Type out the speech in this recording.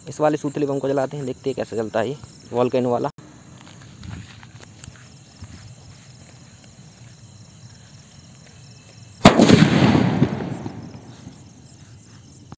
इस वाले सूतली बम को जलाते हैं, देखते हैं कैसे चलता है ये वॉल्केनो वाला।